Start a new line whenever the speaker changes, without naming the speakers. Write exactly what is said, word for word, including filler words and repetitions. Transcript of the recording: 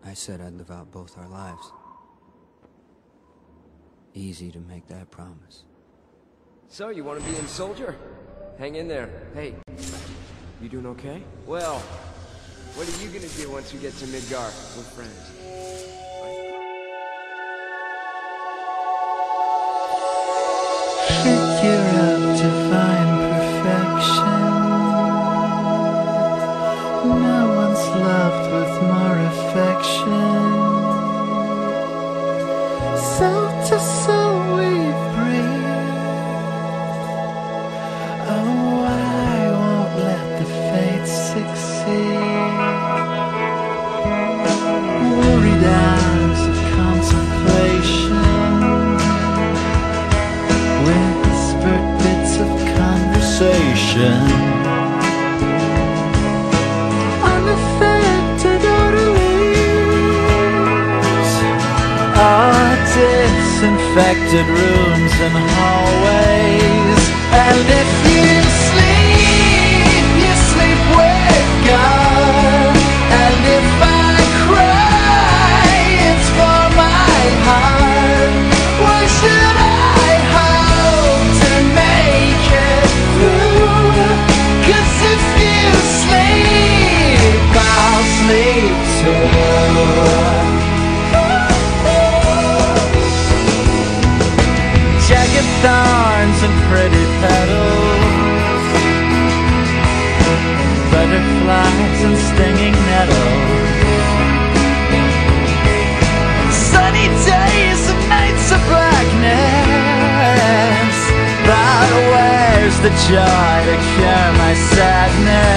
I said I'd live out both our lives. Easy to make that promise.
So, you want to be in soldier? Hang in there. Hey, you doing okay? Well, what are you gonna do once we get to Midgar? We're friends.
Figure out divine perfection. No one's loved with more affection. Soul to soul we breathe. Oh, I won't let the fates succeed. Worried eyes of contemplation, whispered bits of conversation, unaffected orderlies, our disinfected rooms and hallways. And if you sleep, you sleep with God. And if I cry, it's for my heart. Why should I hope to make it through? 'Cause if you sleep, I'll sleep too. Jagged thorns and pretty petals, butterflies and stinging nettles, sunny days and nights of blackness. But where's the joy to cure my sadness?